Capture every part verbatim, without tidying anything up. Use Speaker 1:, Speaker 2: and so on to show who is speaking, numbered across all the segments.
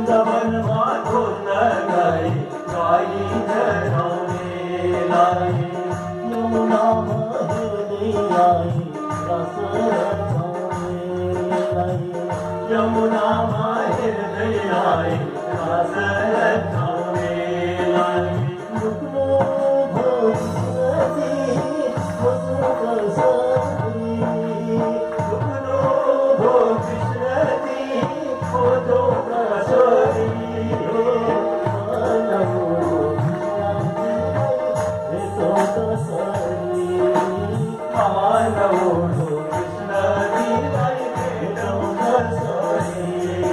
Speaker 1: वृंदावनमा ढोल्न गए गाई जगाउनेलाई
Speaker 2: यमुनामा हेर्दै आई रस रचाउनेलाई
Speaker 1: यमुनामा हेर्दै आए रस रचाउनेलाई
Speaker 2: लुक्नु भो कृष्णजी खोज्नु कसरी
Speaker 1: लुक्नु भो कृष्णजी खोजो कसरी मानवो कृष्णजीलाई भेटौ कसरी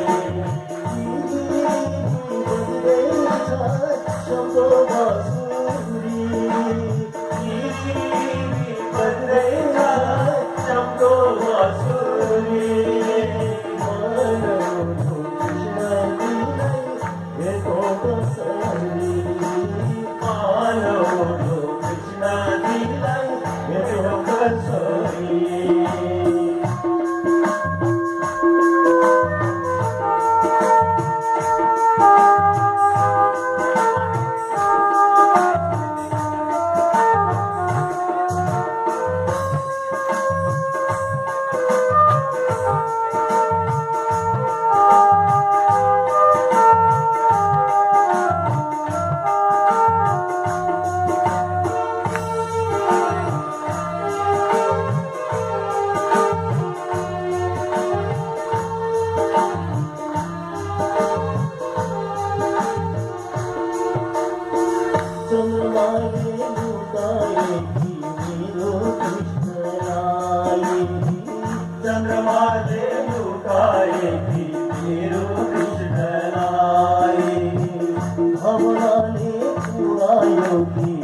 Speaker 2: शब्दो बाँसुरी
Speaker 1: बज्दैछ शब्दो बाँसुरी
Speaker 2: मानवो कृष्णजीलाई भेटौ कसरी
Speaker 1: मानवो कृष्णजीलाई भेटौ कसरी
Speaker 2: चन्द्रमाले लुकाएकी मेरो कृष्णलाई
Speaker 1: चन्द्रमाले लुकाएकी मेरो कृष्णलाई
Speaker 2: भावनाले पुरायो कि